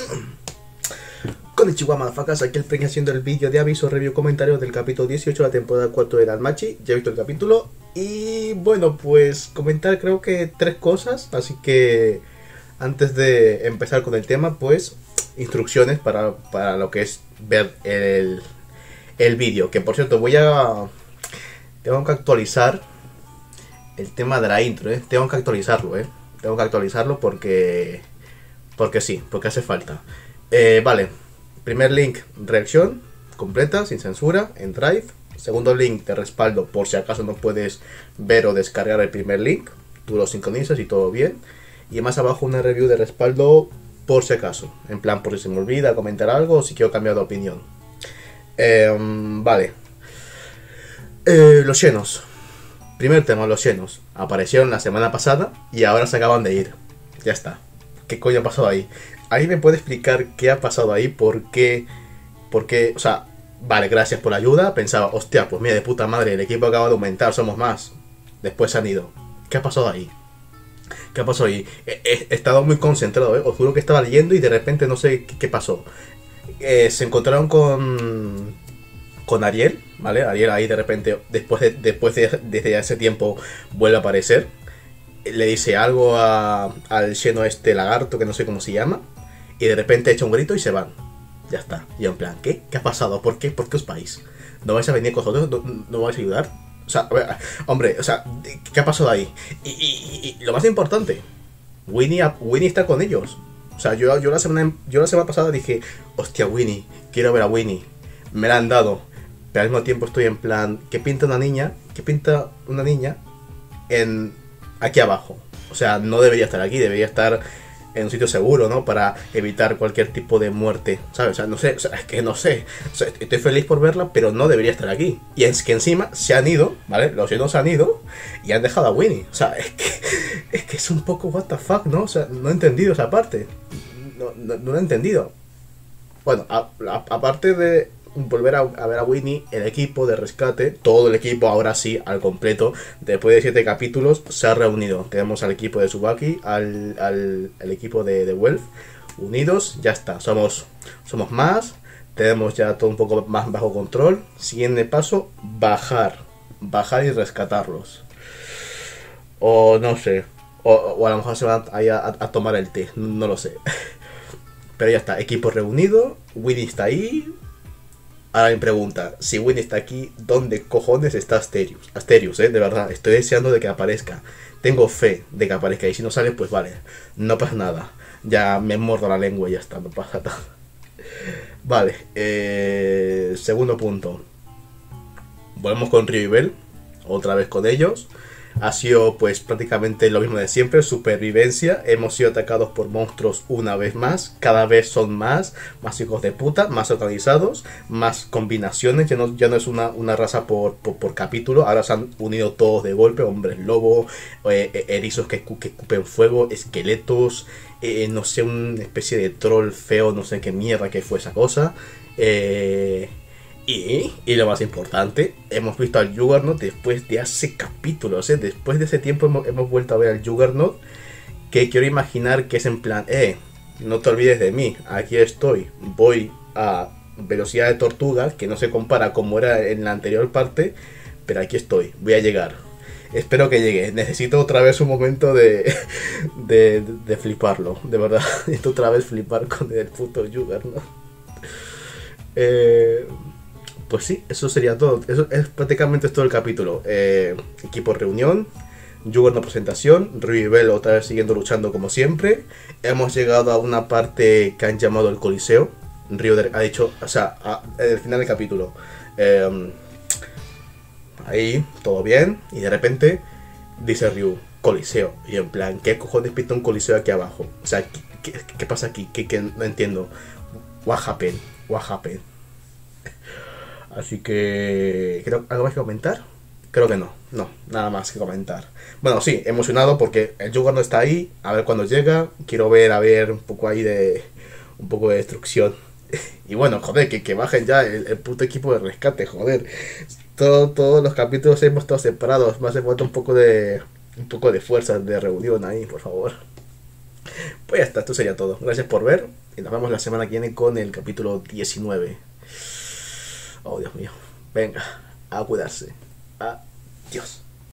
Konnichiwa motherfuckers, aquí el Peña haciendo el vídeo de aviso, review, comentarios del capítulo 18 de la temporada 4 de Danmachi. Ya he visto el capítulo y bueno, pues comentar creo que 3 cosas, así que antes de empezar con el tema, pues instrucciones para lo que es ver el vídeo, que por cierto tengo que actualizar el tema de la intro, tengo que actualizarlo porque sí, porque hace falta. Vale, primer link, reacción completa, sin censura, en Drive. Segundo link de respaldo, por si acaso no puedes ver o descargar el primer link, tú lo sincronizas y todo bien. Y más abajo una review de respaldo por si acaso, en plan por si se me olvida comentar algo o si quiero cambiar de opinión. Vale, los llenos. Primer tema, los llenos. Aparecieron la semana pasada y ahora se acaban de ir. Ya está. ¿Qué coño ha pasado ahí? ¿Alguien me puede explicar qué ha pasado ahí? ¿Por qué? O sea, vale, gracias por la ayuda. Pensaba, hostia, pues mira, de puta madre, el equipo acaba de aumentar, somos más. Después se han ido. ¿Qué ha pasado ahí? ¿Qué ha pasado ahí? He estado muy concentrado, os juro que estaba leyendo y de repente no sé qué pasó. Se encontraron con Ariel, ¿vale? Ariel ahí de repente, desde hace tiempo, vuelve a aparecer. Le dice algo al lleno este lagarto, que no sé cómo se llama. Y de repente echa un grito y se van. Ya está. Y en plan, ¿qué? ¿Qué ha pasado? ¿Por qué? ¿Por qué os vais? ¿No vais a venir con nosotros? ¿No vais a ayudar? O sea, hombre, o sea, ¿qué ha pasado ahí? Y lo más importante, Winnie está con ellos. O sea, yo la semana pasada dije, hostia, Winnie, quiero ver a Winnie. Me la han dado. Pero al mismo tiempo estoy en plan, ¿qué pinta una niña? Aquí abajo? O sea, no debería estar aquí, debería estar en un sitio seguro, ¿no? Para evitar cualquier tipo de muerte, ¿sabes? O sea, no sé, o sea, es que no sé. O sea, estoy feliz por verla, pero no debería estar aquí. Y es que encima se han ido, ¿vale? Los llenos se han ido y han dejado a Winnie. O sea, es que es un poco what the fuck, ¿no? O sea, no he entendido esa parte. No lo he entendido. Bueno, aparte de volver a ver a Winnie, el equipo de rescate, todo el equipo ahora sí, al completo, después de 7 capítulos, se ha reunido. Tenemos al equipo de Tsubaki, al equipo de Wolf, unidos, ya está, somos más, tenemos ya todo un poco más bajo control. Siguiente paso, bajar y rescatarlos. O no sé, o a lo mejor se van a tomar el té, no lo sé. Pero ya está, equipo reunido, Winnie está ahí. Ahora mi pregunta, si Winnie está aquí, ¿dónde cojones está Asterius? Asterius, de verdad, estoy deseando de que aparezca. Tengo fe de que aparezca y si no sale, pues vale, no pasa nada. Ya me mordo la lengua y ya está, no pasa nada. Vale, segundo punto. Volvemos con Ryu y Bell, otra vez con ellos. Ha sido pues prácticamente lo mismo de siempre, supervivencia. Hemos sido atacados por monstruos una vez más. Cada vez son más hijos de puta, más organizados, más combinaciones. Ya no es una raza por capítulo. Ahora se han unido todos de golpe. Hombres lobo, erizos que escupen fuego, esqueletos, no sé, una especie de troll feo, no sé qué mierda que fue esa cosa. Y lo más importante, hemos visto al Juggernaut después de hace capítulos, después de ese tiempo hemos vuelto a ver al Juggernaut, que quiero imaginar que es en plan, no te olvides de mí, aquí estoy, voy a velocidad de tortuga, que no se compara como era en la anterior parte, pero aquí estoy, voy a llegar. Espero que llegue, necesito otra vez un momento de fliparlo, de verdad, necesito otra vez flipar con el puto Juggernaut. Pues sí, eso sería todo. Eso es prácticamente todo el capítulo. Equipo reunión, Juggernaut presentación, Ryu y Bell otra vez siguiendo luchando como siempre. Hemos llegado a una parte que han llamado el Coliseo. Ryu ha dicho, o sea, en el final del capítulo, ahí, todo bien. Y de repente dice Ryu, Coliseo. Y en plan, ¿qué cojones pinta un Coliseo aquí abajo? O sea, ¿qué pasa aquí? Que no entiendo. What happened? Así que... ¿algo más que comentar? Creo que no, nada más que comentar. Bueno, sí, emocionado porque el Juggernaut está ahí, a ver cuándo llega. Quiero ver un poco ahí un poco de destrucción. Y bueno, joder, que bajen ya el puto equipo de rescate, joder. Todos los capítulos hemos estado separados, me hace falta un poco de fuerza de reunión ahí, por favor. Pues ya está, esto sería todo. Gracias por ver Y nos vemos la semana que viene con el capítulo 19. Oh, Dios mío. Venga, a cuidarse. Adiós.